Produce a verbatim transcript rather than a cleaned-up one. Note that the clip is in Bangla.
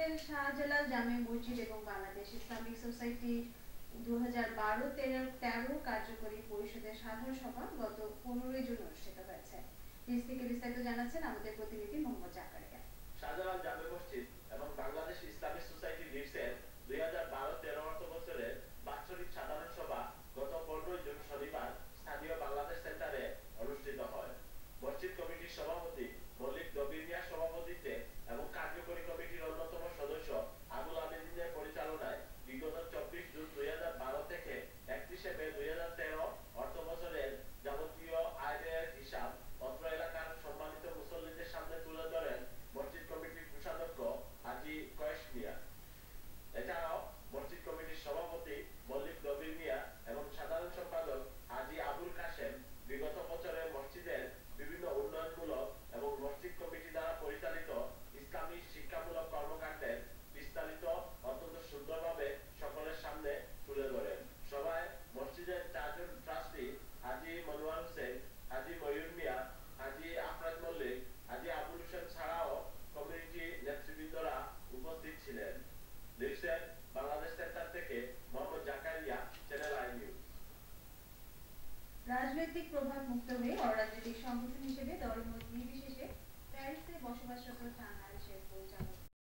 লিডসের শাহজালাল জামে মসজিদ এবং বাংলাদেশ ইসলামিক সোসাইটি দুই হাজার বারো তেরো কার্যকরী পরিষদের সাধারণ সভা গত পনেরোই জুন অনুষ্ঠিত হয়েছে। লিডস থেকে বিস্তারিত জানাচ্ছেন আমাদের প্রতিনিধি মোহাম্মদ জাকারিয়া। শাহজালাল জামে মসজিদ এবং বাংলাদেশ ইসলামিক সোসাইটি লিডসের দুই হাজার বারো তেরো অর্থ বছরের বাৎসরিক সাধারণ সভা গত পনেরোই জুন শনিবার স্থানীয় বাংলাদেশ সেন্টারে অনুষ্ঠিত হয়। মসজিদ কমিটির সভাপতি মল্লিক দবির মিয়ার সভাপতিত্বে এবং কার্যকরী কমিটির অন্যতম সদস্য আবুল আমিনের পরিচালনায় বিগত চব্বিশ জুন দুই হাজার বারো থেকে একত্রিশে মে দুই হাজার তেরো অর্থ বছরের যাবতীয় আয় ব্যয়ের হিসাব অত্র এলাকার সম্মানিত মুসল্লিদের সামনে তুলে ধরেন মসজিদ কমিটির কোষাধ্যক্ষ হাজী কয়েস মিয়া। এছাড়াও মসজিদ কমিটির সভাপতি মল্লিক দবির মিয়া এবং সাধারণ সম্পাদক হাজী আবুল কাশেম বিগত বছরে মসজিদের বিভিন্ন উন্নয়নমূলক এবং মসজিদ কমিটি দ্বারা পরিচালিত ইসলামী শিক্ষামূলক কর্মকাণ্ডের বিস্তারিত অত্যন্ত সুন্দরভাবে সকলের সামনে তুলে ধরেন। সভায় মসজিদের চারজন ট্রাস্টি হাজী মনোয়ার হোসেন, হাজী ময়ূর মিয়া, হাজী আফরাজ মল্লিক, হাজী আবুল হোসেন ছাড়াও কমিউনিটি নেতৃবৃন্দরা উপস্থিত ছিলেন। লিডসের বাংলাদেশ সেন্টার থেকে Mohammad Zakaria, channel I news. রাজনৈতিক প্রভাব মুক্ত হয়ে অরাজনৈতিক সংগঠন হিসেবে দলমত নির্বিশেষে প্যারিসে বসবাসরত টাঙ্গাইল শেখ পরিচালক